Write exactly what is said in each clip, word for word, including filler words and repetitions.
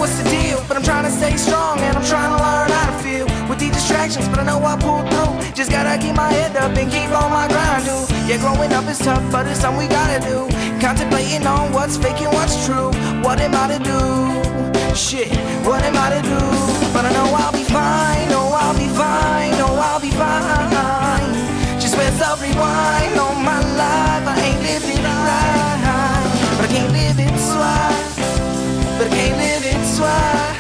what's the deal, but I'm trying to stay strong and I'm trying to learn how to feel with these distractions, but I know I pull through. Just gotta keep my head up and keep on my grind, dude. Yeah, growing up is tough, but it's something we gotta do. Contemplating on what's fake and what's true. What am I to do? Shit, what am I to do? But I know I'll be fine, no, I'll be fine, no, I'll be fine. Just press up rewind on my life. I ain't living it right, but I can't live it twice. But I can't live it twice.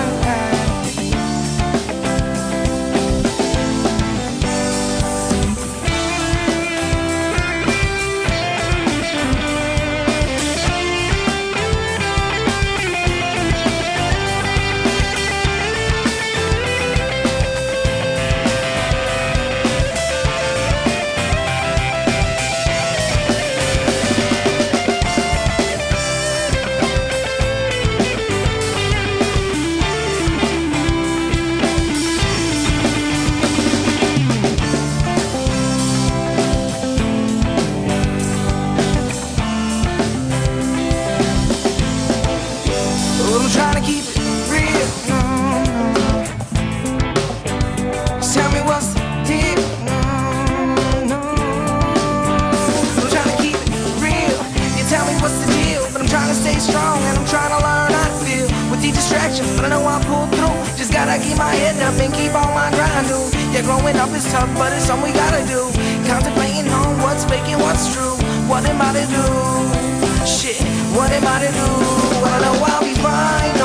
I'm trying to keep it real. Mm-hmm. Just tell me what's the deal. Mm-hmm. I'm trying to keep it real. You tell me what's the deal, but I'm trying to stay strong and I'm trying to learn how to feel with these distractions, but I know I'll pull through. Just gotta keep my head up and keep on my grind, dude. Yeah, growing up is tough, but it's something we gotta do. Contemplating on what's fake and what's true. What am I to do? Shit, what am I to do? Well, I know I'll be fine.